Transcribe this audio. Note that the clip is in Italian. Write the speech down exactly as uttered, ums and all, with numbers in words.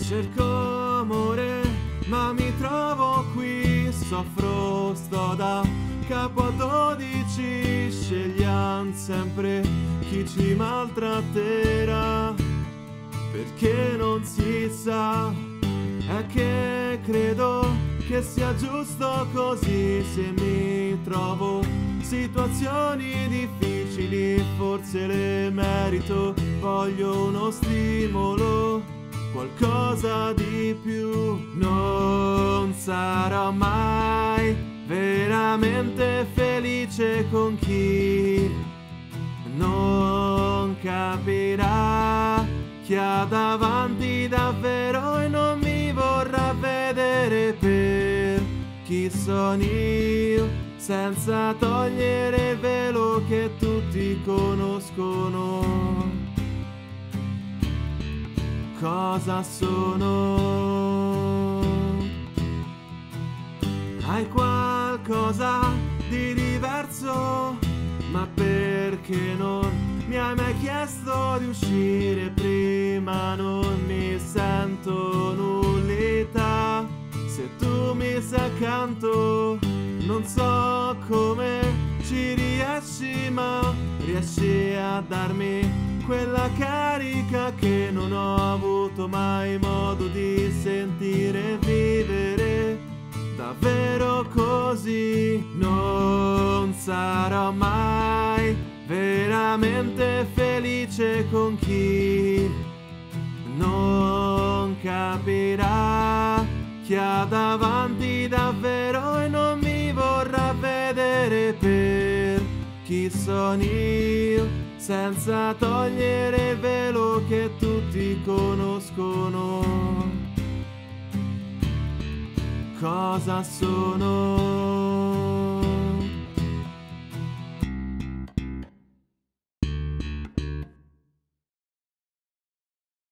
Cerco amore, ma mi trovo qui, soffro, sto da capo a dodici, scegliamo sempre chi ci maltratterà, perché non si sa, è che credo che sia giusto così. Se mi trovo situazioni difficili, forse le merito, voglio uno stimolo, qualcosa di più. Non sarò mai veramente felice con chi non capirà chi ha davanti davvero e non mi vorrà vedere per chi sono io, senza togliere il velo che tutti conoscono. Cosa sono? Hai qualcosa di diverso, ma perché non mi hai mai chiesto di uscire prima? Non mi sento nullità se tu mi sei accanto, non so come ci riesci, ma riesci a darmi quella carica che non ho avuto mai modo di sentire e vivere davvero così. Non sarò mai veramente felice con chi non capirà chi ha davanti davvero e non mi vorrà vedere per chi sono io, senza togliere il velo che tutti conoscono. Cosa sono?